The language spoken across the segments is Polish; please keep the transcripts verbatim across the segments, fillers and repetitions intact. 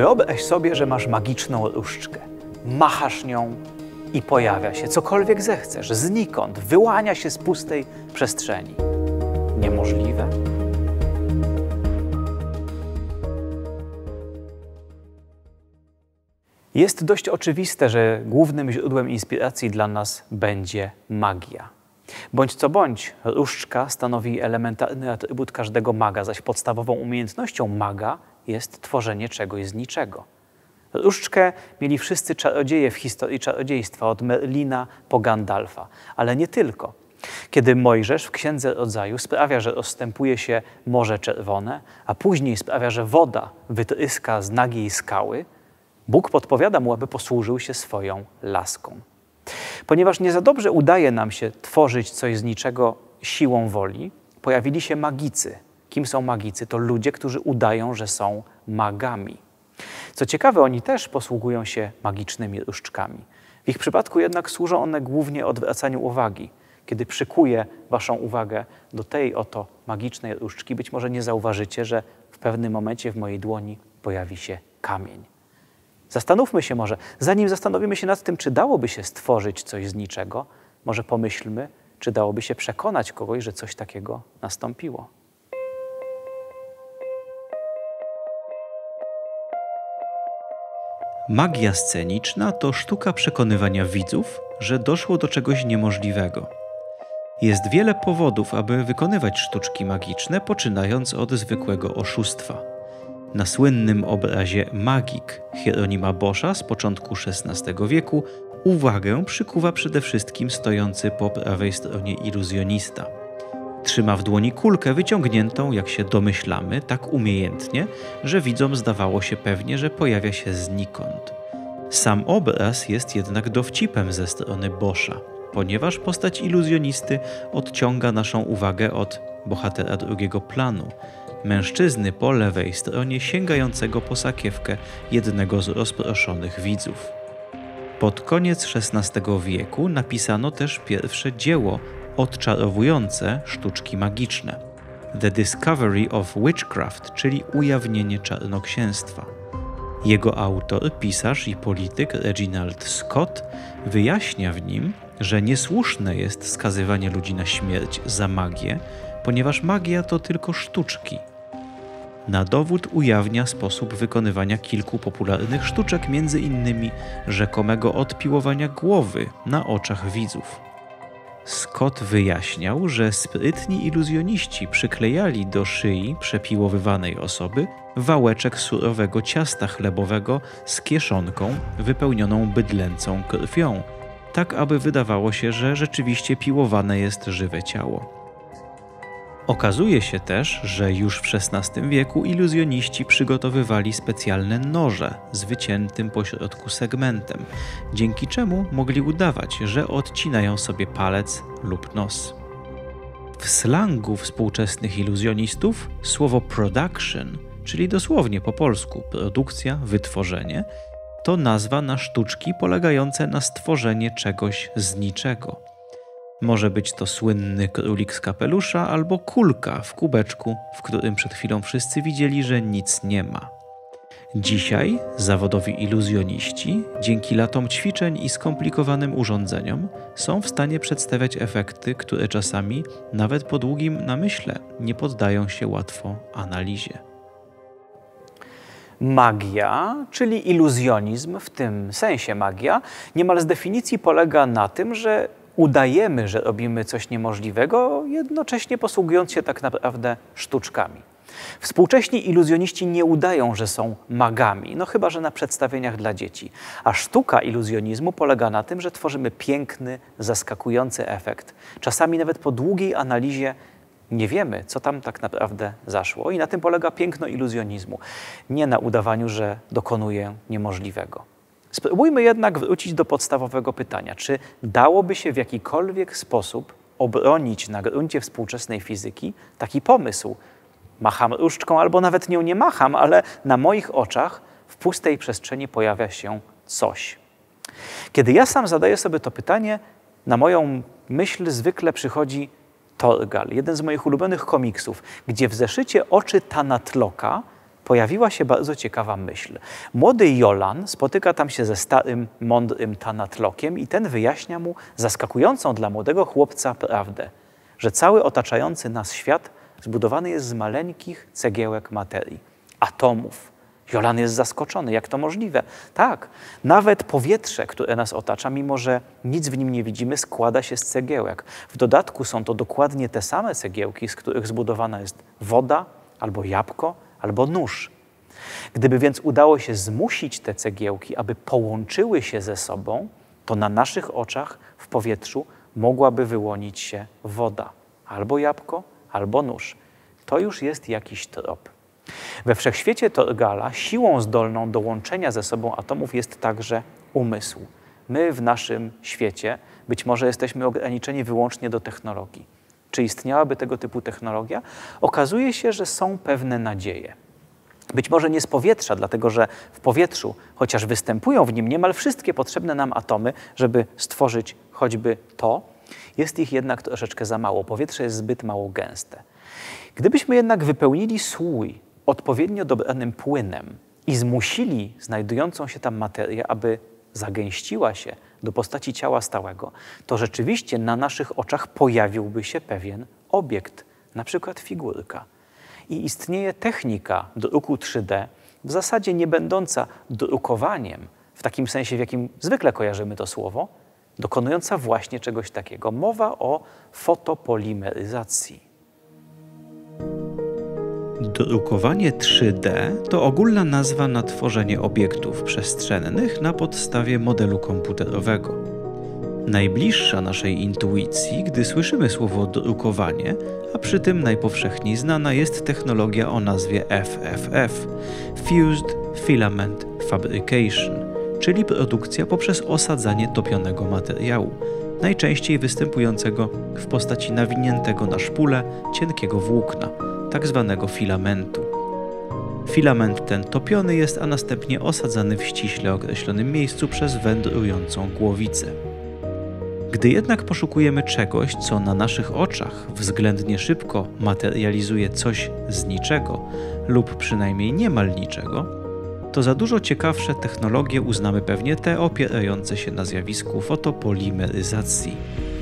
Wyobraź sobie, że masz magiczną różdżkę. Machasz nią i pojawia się cokolwiek zechcesz, znikąd, wyłania się z pustej przestrzeni. Niemożliwe? Jest dość oczywiste, że głównym źródłem inspiracji dla nas będzie magia. Bądź co bądź, różdżka stanowi elementarny atrybut każdego maga, zaś podstawową umiejętnością maga jest tworzenie czegoś z niczego. Różdżkę mieli wszyscy czarodzieje w historii czarodziejstwa, od Merlina po Gandalfa, ale nie tylko. Kiedy Mojżesz w Księdze Rodzaju sprawia, że rozstępuje się Morze Czerwone, a później sprawia, że woda wytryska z nagiej skały, Bóg podpowiada mu, aby posłużył się swoją laską. Ponieważ nie za dobrze udaje nam się tworzyć coś z niczego siłą woli, pojawili się magicy. Kim są magicy? To ludzie, którzy udają, że są magami. Co ciekawe, oni też posługują się magicznymi różdżkami. W ich przypadku jednak służą one głównie odwracaniu uwagi. Kiedy przykuję waszą uwagę do tej oto magicznej różdżki, być może nie zauważycie, że w pewnym momencie w mojej dłoni pojawi się kamień. Zastanówmy się może, zanim zastanowimy się nad tym, czy dałoby się stworzyć coś z niczego, może pomyślmy, czy dałoby się przekonać kogoś, że coś takiego nastąpiło. Magia sceniczna to sztuka przekonywania widzów, że doszło do czegoś niemożliwego. Jest wiele powodów, aby wykonywać sztuczki magiczne, poczynając od zwykłego oszustwa. Na słynnym obrazie Magik Hieronima Boscha z początku szesnastego wieku uwagę przykuwa przede wszystkim stojący po prawej stronie iluzjonista. Trzyma w dłoni kulkę wyciągniętą, jak się domyślamy, tak umiejętnie, że widzom zdawało się pewnie, że pojawia się znikąd. Sam obraz jest jednak dowcipem ze strony Boscha, ponieważ postać iluzjonisty odciąga naszą uwagę od bohatera drugiego planu, mężczyzny po lewej stronie sięgającego po sakiewkę jednego z rozproszonych widzów. Pod koniec szesnastego wieku napisano też pierwsze dzieło odczarowujące sztuczki magiczne. The Discovery of Witchcraft, czyli ujawnienie czarnoksięstwa. Jego autor, pisarz i polityk Reginald Scott wyjaśnia w nim, że niesłuszne jest skazywanie ludzi na śmierć za magię, ponieważ magia to tylko sztuczki. Na dowód ujawnia sposób wykonywania kilku popularnych sztuczek, między innymi rzekomego odpiłowania głowy na oczach widzów. Scott wyjaśniał, że sprytni iluzjoniści przyklejali do szyi przepiłowywanej osoby wałeczek surowego ciasta chlebowego z kieszonką wypełnioną bydlęcą krwią, tak aby wydawało się, że rzeczywiście piłowane jest żywe ciało. Okazuje się też, że już w szesnastym wieku iluzjoniści przygotowywali specjalne noże z wyciętym pośrodku segmentem, dzięki czemu mogli udawać, że odcinają sobie palec lub nos. W slangu współczesnych iluzjonistów słowo production, czyli dosłownie po polsku produkcja, wytworzenie, to nazwa na sztuczki polegające na stworzenie czegoś z niczego. Może być to słynny królik z kapelusza albo kulka w kubeczku, w którym przed chwilą wszyscy widzieli, że nic nie ma. Dzisiaj zawodowi iluzjoniści, dzięki latom ćwiczeń i skomplikowanym urządzeniom, są w stanie przedstawiać efekty, które czasami, nawet po długim namyśle, nie poddają się łatwo analizie. Magia, czyli iluzjonizm, w tym sensie magia, niemal z definicji polega na tym, że udajemy, że robimy coś niemożliwego, jednocześnie posługując się tak naprawdę sztuczkami. Współcześni iluzjoniści nie udają, że są magami, no chyba że na przedstawieniach dla dzieci. A sztuka iluzjonizmu polega na tym, że tworzymy piękny, zaskakujący efekt. Czasami nawet po długiej analizie nie wiemy, co tam tak naprawdę zaszło. I na tym polega piękno iluzjonizmu. Nie na udawaniu, że dokonuję niemożliwego. Spróbujmy jednak wrócić do podstawowego pytania. Czy dałoby się w jakikolwiek sposób obronić na gruncie współczesnej fizyki taki pomysł? Macham różdżką albo nawet nią nie macham, ale na moich oczach w pustej przestrzeni pojawia się coś. Kiedy ja sam zadaję sobie to pytanie, na moją myśl zwykle przychodzi Torgal, jeden z moich ulubionych komiksów, gdzie w zeszycie Oczy Tanatlocka pojawiła się bardzo ciekawa myśl. Młody Jolan spotyka tam się ze starym, mądrym Tanatlokiem i ten wyjaśnia mu zaskakującą dla młodego chłopca prawdę, że cały otaczający nas świat zbudowany jest z maleńkich cegiełek materii, atomów. Jolan jest zaskoczony. Jak to możliwe? Tak, nawet powietrze, które nas otacza, mimo że nic w nim nie widzimy, składa się z cegiełek. W dodatku są to dokładnie te same cegiełki, z których zbudowana jest woda, albo jabłko, albo nóż. Gdyby więc udało się zmusić te cegiełki, aby połączyły się ze sobą, to na naszych oczach w powietrzu mogłaby wyłonić się woda. Albo jabłko, albo nóż. To już jest jakiś trop. We wszechświecie Torgala siłą zdolną do łączenia ze sobą atomów jest także umysł. My w naszym świecie być może jesteśmy ograniczeni wyłącznie do technologii. Czy istniałaby tego typu technologia? Okazuje się, że są pewne nadzieje. Być może nie z powietrza, dlatego że w powietrzu, chociaż występują w nim niemal wszystkie potrzebne nam atomy, żeby stworzyć choćby to, jest ich jednak troszeczkę za mało. Powietrze jest zbyt mało gęste. Gdybyśmy jednak wypełnili słój odpowiednio dobranym płynem i zmusili znajdującą się tam materię, aby zagęściła się do postaci ciała stałego, to rzeczywiście na naszych oczach pojawiłby się pewien obiekt, na przykład figurka. I istnieje technika druku trzy D, w zasadzie nie będąca drukowaniem, w takim sensie, w jakim zwykle kojarzymy to słowo, dokonująca właśnie czegoś takiego. Mowa o fotopolimeryzacji. Drukowanie trzy D to ogólna nazwa na tworzenie obiektów przestrzennych na podstawie modelu komputerowego. Najbliższa naszej intuicji, gdy słyszymy słowo drukowanie, a przy tym najpowszechniej znana jest technologia o nazwie F F F – Fused Filament Fabrication, czyli produkcja poprzez osadzanie topionego materiału, najczęściej występującego w postaci nawiniętego na szpulę cienkiego włókna, tak zwanego filamentu. Filament ten topiony jest, a następnie osadzany w ściśle określonym miejscu przez wędrującą głowicę. Gdy jednak poszukujemy czegoś, co na naszych oczach względnie szybko materializuje coś z niczego lub przynajmniej niemal niczego, to za dużo ciekawsze technologie uznamy pewnie te opierające się na zjawisku fotopolimeryzacji.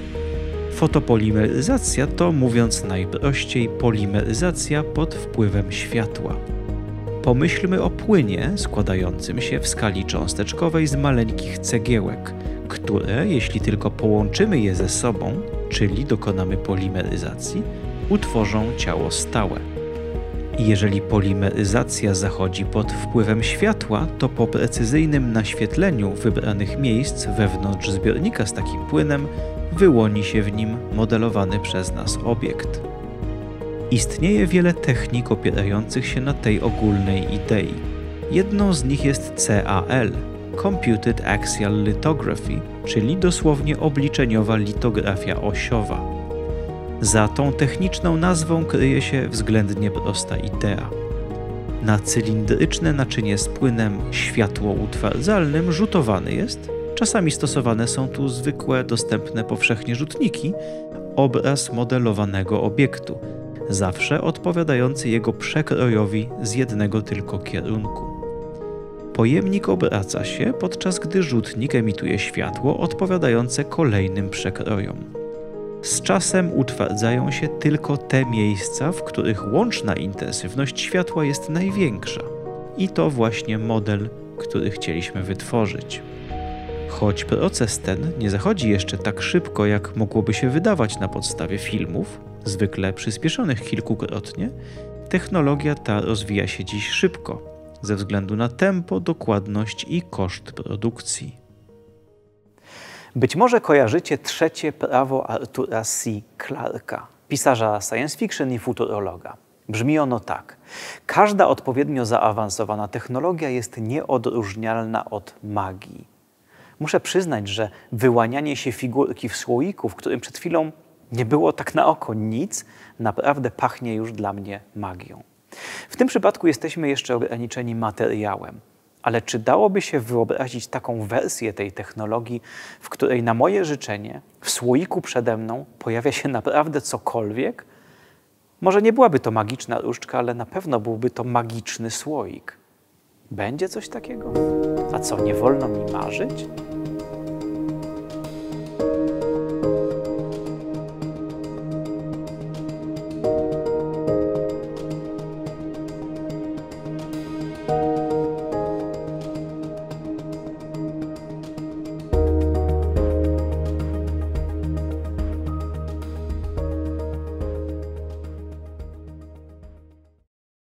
Fotopolimeryzacja to, mówiąc najprościej, polimeryzacja pod wpływem światła. Pomyślmy o płynie składającym się w skali cząsteczkowej z maleńkich cegiełek, które, jeśli tylko połączymy je ze sobą, czyli dokonamy polimeryzacji, utworzą ciało stałe. Jeżeli polimeryzacja zachodzi pod wpływem światła, to po precyzyjnym naświetleniu wybranych miejsc wewnątrz zbiornika z takim płynem wyłoni się w nim modelowany przez nas obiekt. Istnieje wiele technik opierających się na tej ogólnej idei. Jedną z nich jest C A L – Computed Axial Lithography, czyli dosłownie obliczeniowa litografia osiowa. Za tą techniczną nazwą kryje się względnie prosta idea. Na cylindryczne naczynie z płynem światłoutwardzalnym rzutowany jest, czasami stosowane są tu zwykłe, dostępne powszechnie rzutniki, obraz modelowanego obiektu, zawsze odpowiadający jego przekrojowi z jednego tylko kierunku. Pojemnik obraca się, podczas gdy rzutnik emituje światło odpowiadające kolejnym przekrojom. Z czasem utwardzają się tylko te miejsca, w których łączna intensywność światła jest największa. I to właśnie model, który chcieliśmy wytworzyć. Choć proces ten nie zachodzi jeszcze tak szybko, jak mogłoby się wydawać na podstawie filmów, zwykle przyspieszonych kilkukrotnie, technologia ta rozwija się dziś szybko, ze względu na tempo, dokładność i koszt produkcji. Być może kojarzycie trzecie prawo Artura C. Clarka, pisarza science fiction i futurologa. Brzmi ono tak. Każda odpowiednio zaawansowana technologia jest nieodróżnialna od magii. Muszę przyznać, że wyłanianie się figurki w słoiku, w którym przed chwilą nie było tak na oko nic, naprawdę pachnie już dla mnie magią. W tym przypadku jesteśmy jeszcze ograniczeni materiałem. Ale czy dałoby się wyobrazić taką wersję tej technologii, w której na moje życzenie w słoiku przede mną pojawia się naprawdę cokolwiek? Może nie byłaby to magiczna różdżka, ale na pewno byłby to magiczny słoik. Będzie coś takiego? A co, nie wolno mi marzyć?